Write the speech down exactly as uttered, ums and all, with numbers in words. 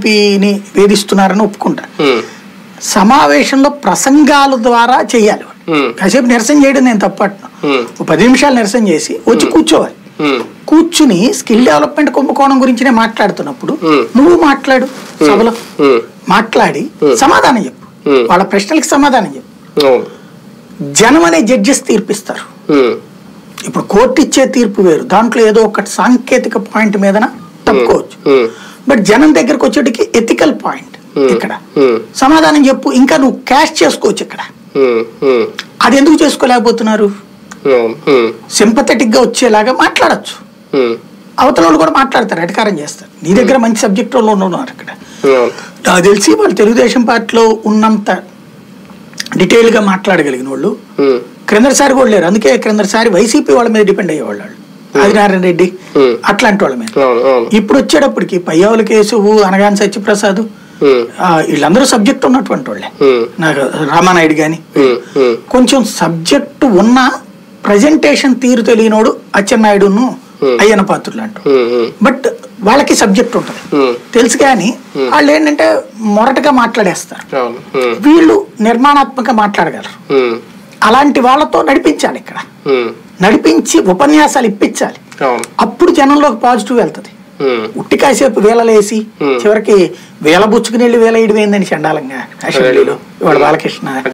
వైసీపీని వేధిస్తున్నారని ఒప్పుకుంటా. సమావేశంలో ప్రసంగాల ద్వారా చేయాలి. కాసేపు నిరసన చేయడం నేను తప్పట్ను. పది నిమిషాలు నిరసన చేసి వచ్చి కూర్చోవాలి. కూర్చుని స్కిల్ డెవలప్మెంట్ కుంభకోణం గురించినే మాట్లాడుతున్నప్పుడు నువ్వు మాట్లాడు, సభలో మాట్లాడి సమాధానం చెప్పు, వాళ్ళ ప్రశ్నలకి సమాధానం చెప్పు. జనం అనే జడ్జెస్ తీర్పిస్తారు. ఇప్పుడు కోర్టు ఇచ్చే తీర్పు వేరు, దాంట్లో ఏదో ఒక సాంకేతిక పాయింట్ మీదన తప్పుకోవచ్చు. బట్ జనం దగ్గరకు వచ్చేటికి ఎథికల్ పాయింట్ ఇక్కడ సమాధానం చెప్పు. ఇంకా నువ్వు క్యాష్ చేసుకోవచ్చు ఇక్కడ. అది ఎందుకు చేసుకోలేకపోతున్నారు? సింపథెటిక్ గా వచ్చేలాగా మాట్లాడచ్చు. అవతల వాళ్ళు కూడా మాట్లాడతారు, ఎటకారం చేస్తారు. నీ దగ్గర మంచి సబ్జెక్ట్ వాళ్ళు ఉన్నారు ఇక్కడ. నాకు తెలిసి వాళ్ళు తెలుగుదేశం పార్టీలో ఉన్నంత డీటెయిల్ గా మాట్లాడగలిగిన వాళ్ళు క్రిందసారి కూడా లేరు. అందుకే క్రిందసారి వైసీపీ వాళ్ళ మీద డిపెండ్ అయ్యేవాళ్ళు, ఆదినారాయణ రెడ్డి అట్లాంటి వాళ్ళ మీద. ఇప్పుడు వచ్చేటప్పటికి పయ్యావుల కేశవు, అనగాని సత్యప్రసాద్ వీళ్ళందరూ సబ్జెక్ట్ ఉన్నటువంటి వాళ్ళే. నాకు రామానాయుడు గాని కొంచెం సబ్జెక్టు ఉన్న ప్రజెంటేషన్ తీరు తెలియనోడు అచ్చెన్నాయుడును అయ్యన్న పాత్రులు అంటూ. బట్ వాళ్ళకి సబ్జెక్ట్ ఉంటది తెలుసు, కానీ వాళ్ళు ఏంటంటే మొరటగా మాట్లాడేస్తారు. వీళ్ళు నిర్మాణాత్మకంగా మాట్లాడగలరు. అలాంటి వాళ్ళతో నడిపించాలి ఇక్కడ, నడిపించి ఉపన్యాసాలు ఇప్పించాలి. అప్పుడు జనంలోకి పాజిటివ్ వెళ్తుంది. ఉట్టి కాసేపు వేలలేసి చివరికి వేల బుచ్చుకుని వెళ్ళి వేల ఇడిపోయిందని చండాలంగా అసెంబ్లీలో ఇవాళ బాలకృష్ణ